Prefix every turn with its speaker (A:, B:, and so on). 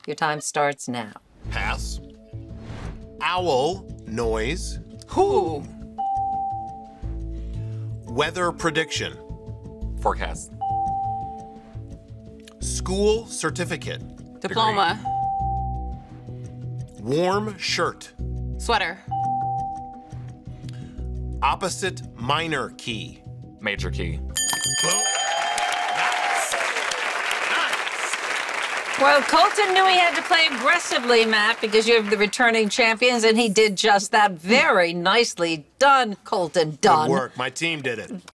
A: Your time starts now.
B: Pass. Owl noise.
C: Who?
B: Weather prediction.
C: Forecast.
B: School certificate.
D: Diploma.
B: Warm shirt.
D: Sweater.
B: Opposite minor key.
C: Major key.
A: Well, Colton knew he had to play aggressively, Matt, because you're the returning champions, and he did just that. Very nicely done, Colton Dunn.
B: Good work. My team did it.